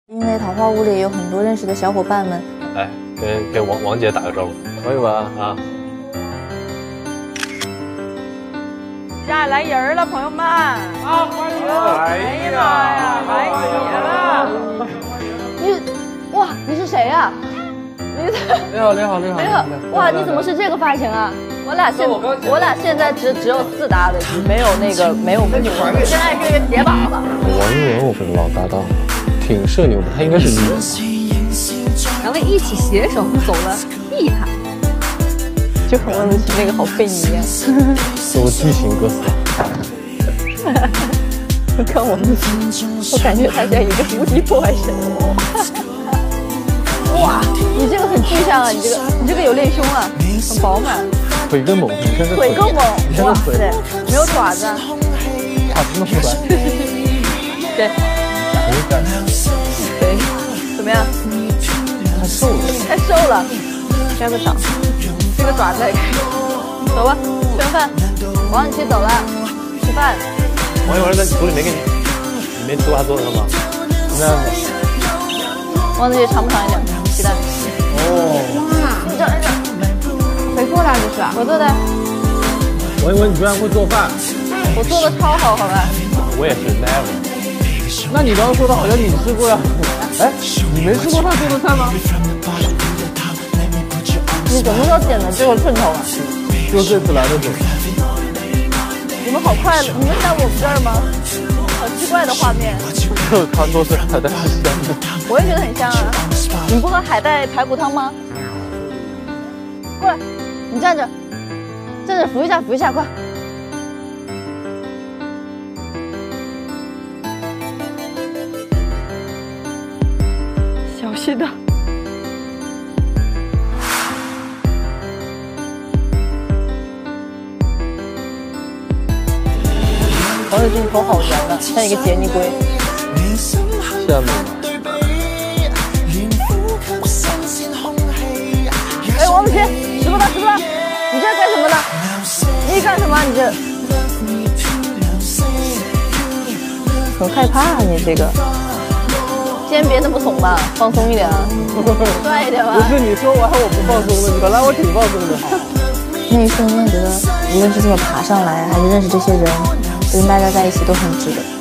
因为桃花坞里有很多认识的小伙伴们， 来给王姐打个招呼，可以吧？啊！ 家里来人了，朋友们！啊，欢迎！哎呀妈呀，来姐了！ 哇，你是谁呀？ 你好，你好，你好！ 你好！哇，你怎么是这个发型啊？我俩现在只有4搭的，没有跟你玩。现在是一个铁靶子。 王一文，我跟老搭档，挺社牛的，他应该是女的。 两位一起携手走了厉害，就很问得起那个好费泥啊。 是我激情歌手。 看我们，我感觉他像一个无敌破坏神。哇，你这个很具象啊！你这个有练胸啊，很饱满。 腿更猛，你看这腿更猛，哇塞，没有爪子， 爪子弄出来。 对，对，怎么样？ 太瘦了， 太瘦了，摘个掌，这个爪子来看。走吧，吃完饭，王子琪走了，吃饭。 王一文在组里没给你，你没吃过他做的吗？那样子。 王子琪尝不尝一点鸡蛋？ 哦， 哇，你这谁做的这是？我做的。 王一文，你居然会做饭？ 我做的超好，好吧？ 我也是 never。那你刚刚说的好像你吃过呀？哎，你没吃过他做的菜吗？ 你什么时候点的这个寸头啊？ 就这次来的时候。 你们好快乐，你们在我们这儿吗？好奇怪的画面。 就他做是海带是香的。 我也觉得很香啊。你们不喝海带排骨汤吗？过来，你站着，扶一下，快！小心的。黄友军头好圆的，像一个杰尼龟。 下面。 哎，王子琪，吃不到！你这干什么呢？你干什么？你这很害怕啊！你这个，今天别那么怂吧，放松一点啊，帅一点吧。 不是你说完我不放松的，本来我挺放松的。 那一瞬间觉得，无论是怎么爬上来，还是认识这些人，跟大家在一起都很值得。